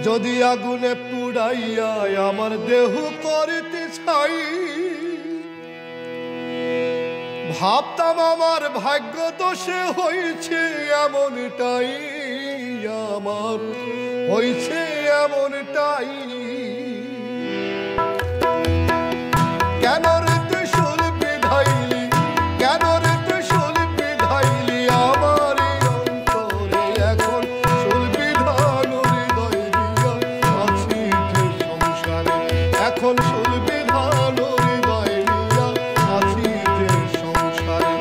যদি আগুনে পুড়াইয়া আমার দেহ করিতে ছাই, ভাবতাম আমার ভাগ্য দোষে হয়েছে এমনটাই, আমার হয়েছে এমনটাই। কেন রে তুই শুল বিধাইলি, কেন রে তুই শুল বিধাইলি আমার অন্তরে, এখন শুল বিধান হৃদয় দিয়া আছি যে সংসারে, এখন শুল বিধান হৃদয় দিয়া আছি যে সংসারে।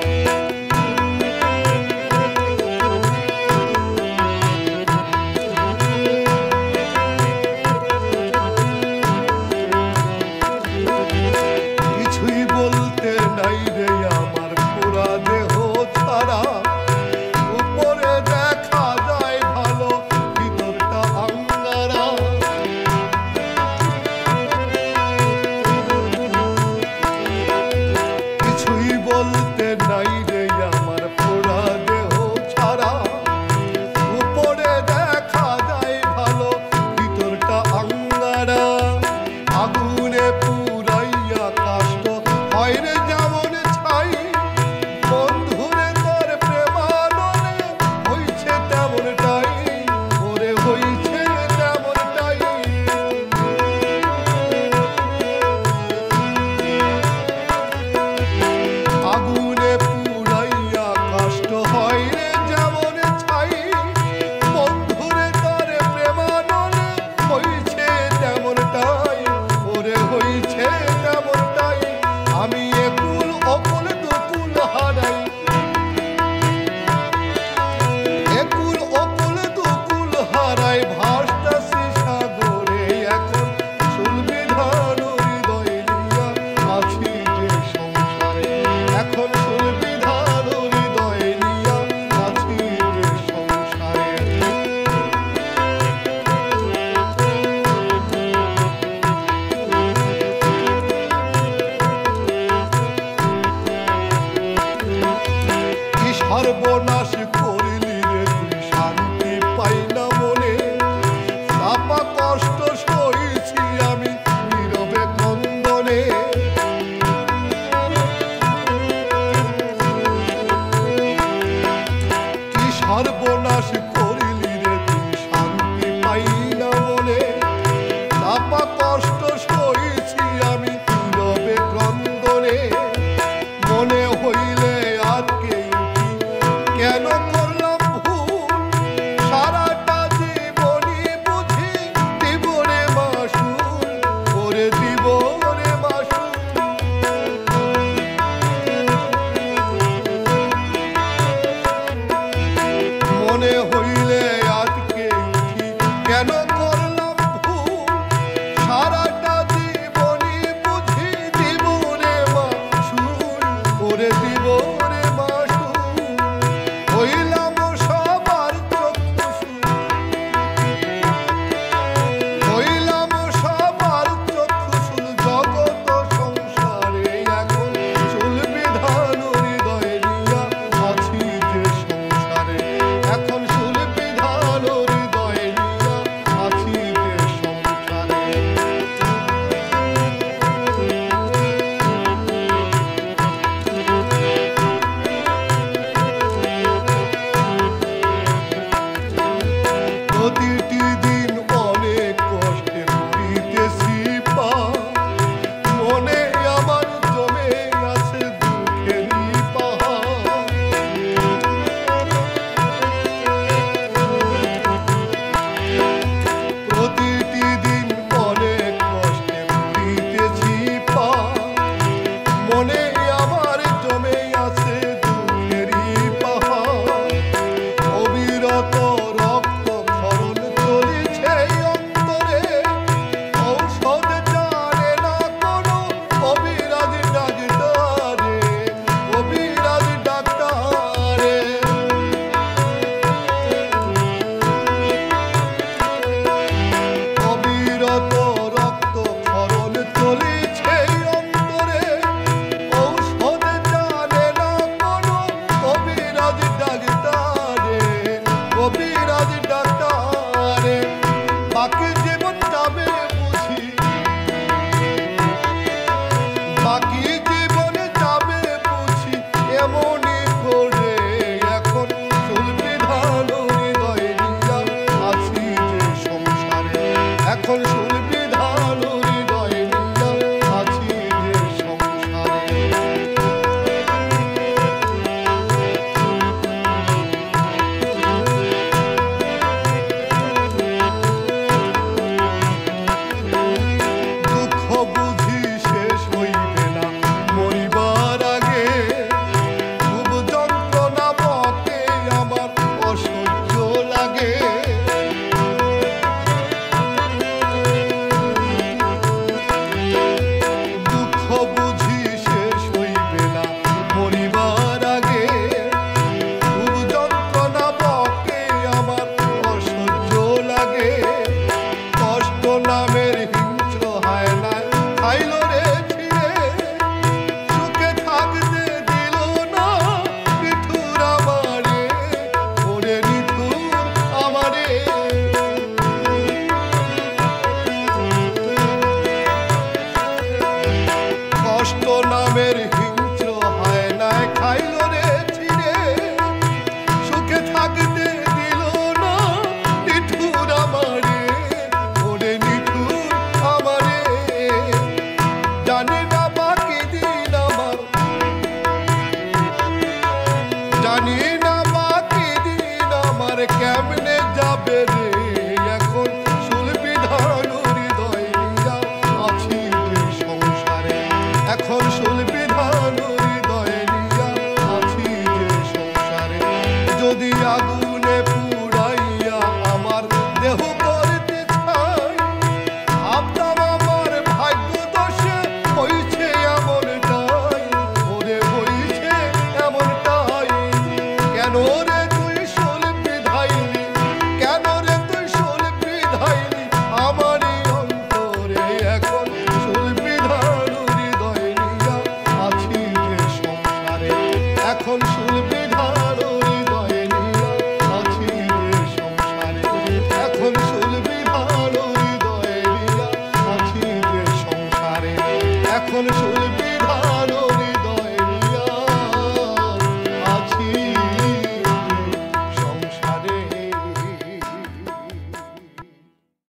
কেন রে তুই শূল বিধাইলি, কেন রে তুই শূল বিধাইলি আমারই অন্তরে, এখন শূল বিধানো হৃদয় নিয়া আছি যে সংসারে, এখন শূল বিধানো হৃদয় নিয়া আছি যে সংসারে, এখন শূল বিধানো হৃদয় নিয়া আছি যে সংসারে, এখন শূল